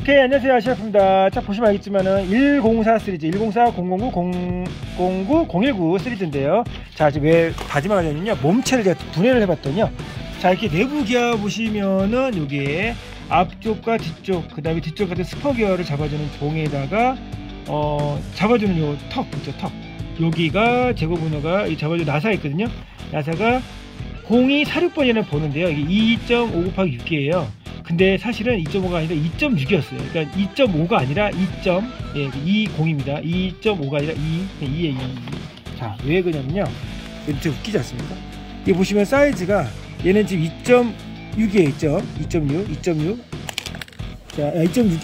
오케이, 안녕하세요, 아시아프입니다. 자, 보시면 알겠지만은 104 시리즈, 104, 009, 009, 019 시리즈인데요. 자, 지금 왜 다짐을 하냐면요, 몸체를 제가 분해를 해봤더니요. 자, 이렇게 내부 기아 보시면은 여기에 앞쪽과 뒤쪽, 그 다음에 뒤쪽 같은 스퍼 기어를 잡아주는 봉에다가 잡아주는 요 턱 있죠, 턱. 여기가 제거 분호가 잡아주는 나사가 있거든요. 나사가 0246번이라는 보는데요. 이게 2.5 곱하기 6이에요. 근데 사실은 2.5가 아니라 2.6이었어요. 그러니까 2.5가 아니라 20입니다. 2.5가 아니라 2예요. 자, 왜 그러냐면요. 이거 진짜 웃기지 않습니까? 이게 보시면 사이즈가 얘는 지금 2.6이에요. 2.6. 자,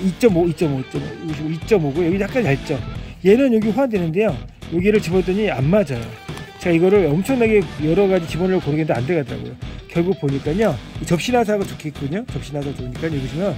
2.5고 여기 약간 얇죠. 얘는 여기 호환되는데요. 여기를 집어넣더니 안 맞아요. 제가 이거를 엄청나게 여러 가지 집어넣으려고 고르겠는데 안 들어가더라고요. 결국 보니까요, 접시 나사가 좋겠거든요. 접시 나사 좋으니까 여기 보시면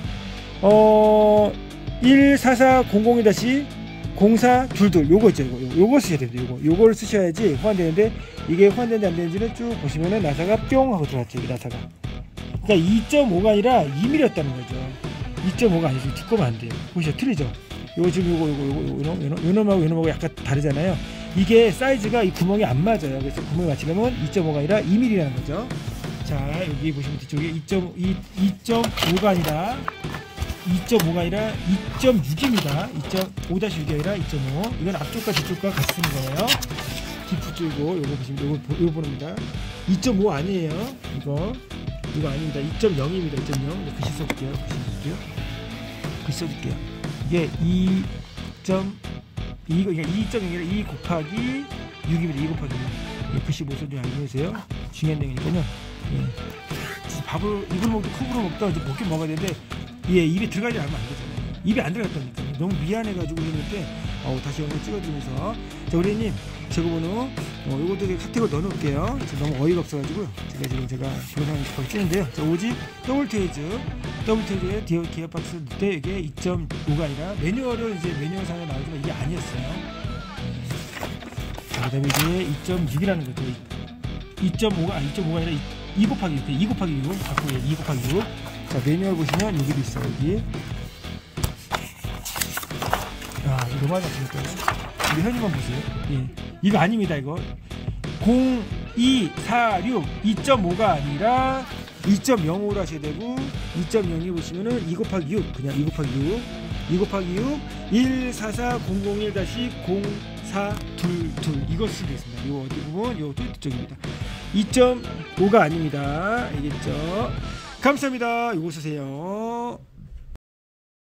14400-0422 요거 있죠. 요거 쓰셔야 됩니다. 요거를 쓰셔야지 호환되는데, 이게 호환되는지 안 되는지는 쭉 보시면은 나사가 뿅 하고 들어갔죠. 이 나사가. 그러니까 2.5가 아니라 2mm였다는 거죠. 2.5가 아니죠. 뒷거면 안 돼요. 보시죠, 틀리죠. 요거 지금 요놈하고 약간 다르잖아요. 이게 사이즈가 이 구멍이 안 맞아요. 그래서 구멍이 맞추려면 2.5가 아니라 2mm라는 거죠. 자, 여기 보시면 뒤쪽에 2.5가 아니라 2.5가 아니라 2.6입니다. 2.5-6이 아니라 2.5. 이건 앞쪽과 뒤쪽과 같이 쓰는 거예요. 뒷부 쪽이고, 요거 보시면 요거 보입니다. 2.5 아니에요. 이거 아닙니다. 2.0입니다. 2.0. 글씨 써볼게요. 글씨 써줄게요. 이게 2.0이라 2 곱하기 6입니다. 2 곱하기 6. 글씨 못 써도 알고 계세요? 중요한 내용이니까요. 예. 밥을 입을 먹도 컵으로 먹다 이제 먹긴 먹어야 되는데, 예, 입에 들어가지 않으면 안 되잖아요. 입에 안 들어갔다니까. 너무 미안해가지고 했는데, 다시 영상 찍어주면서. 자, 우리님, 제거번호, 요것도 카테고리 넣어놓을게요. 너무 어이가 없어가지고요. 제가 영상을 거의 찍는데요. 자, 오직 더블테이즈에 기어박스 넣을 때 이게 2.5가 아니라, 매뉴얼은 이제 매뉴얼상에 나오지만 이게 아니었어요. 자, 그 다음에 이제 2.6이라는 거죠. 2.5가 아니라 2 곱하기 6. 2 곱하기 6. 자꾸 2 곱하기 6. 자, 매뉴얼 보시면 여기도 있어요. 여기. 야, 이거 너무 많이 났으니까요. 우리 현이만 보세요. 예. 이거 아닙니다, 이거. 0246. 2.5가 아니라 2.05로 하셔야 되고, 2.02 보시면은 2 곱하기 6. 그냥 2 곱하기 6. 2 곱하기 6. 140001-0422. 이거 쓰고 있습니다. 요 어디 부분? 요 뒤쪽입니다. 2.5가 아닙니다. 알겠죠? 감사합니다. 이거 쓰세요.